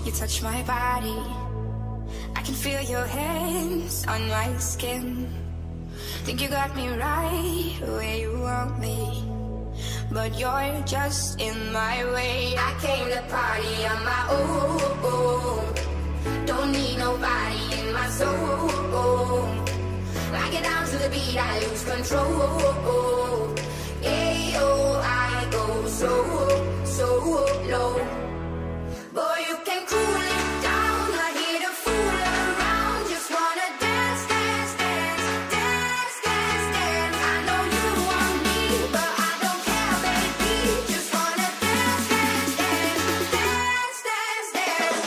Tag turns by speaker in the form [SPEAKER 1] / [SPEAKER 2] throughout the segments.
[SPEAKER 1] You touch my body, I can feel your hands on my skin. Think you got me right where you want me, but you're just in my way. I came to party on my own, don't need nobody in my soul. I get down to the beat, I lose control. Ayo, I go so low. Boy, you can cool it down, not here to fool around. Just wanna dance, dance, dance, dance, dance, dance. I know you want me, but I don't care, baby. Just wanna dance, dance, dance, dance, dance, dance.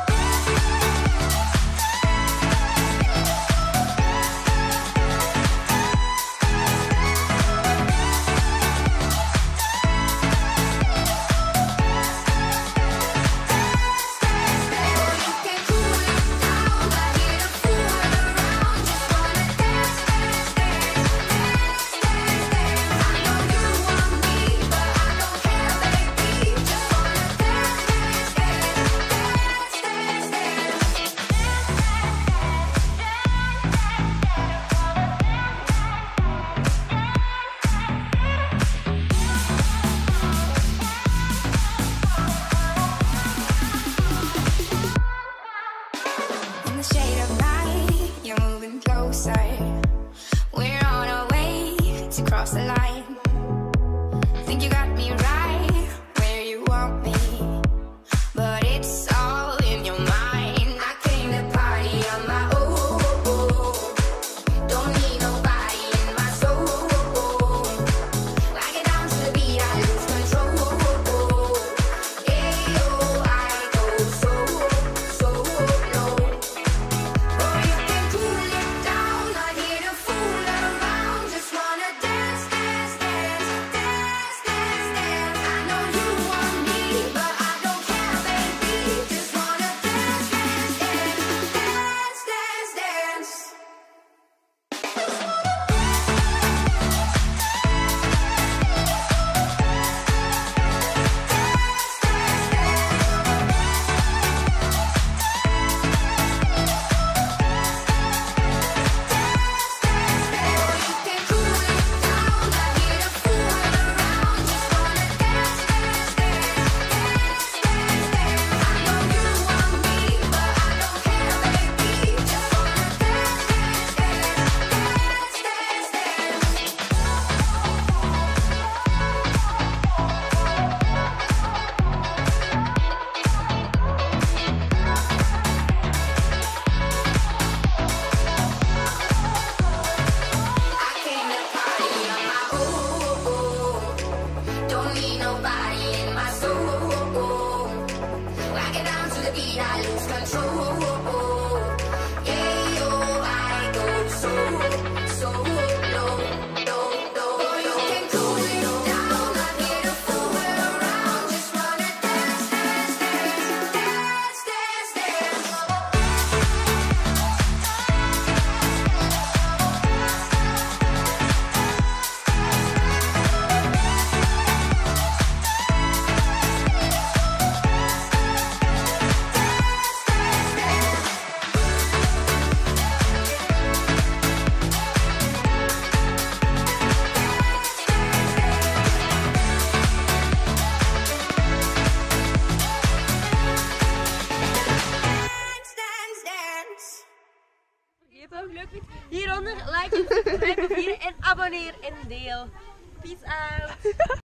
[SPEAKER 1] Shade of night, you're moving closer. We're on our way to cross the line. Think you got me right where you want me, but it's all in your mind. I came to party on my own, don't need nobody in my soul. I get down to the beat, I lose control. Ayo, I go so low. I lose control. Yeah, I go so low. You can cool it down, not here to fool around. Just wanna dance, dance, dance, dance, dance,
[SPEAKER 2] Leuk vindt, hieronder like, subscribe, vieren en abonneer en deel. Peace out!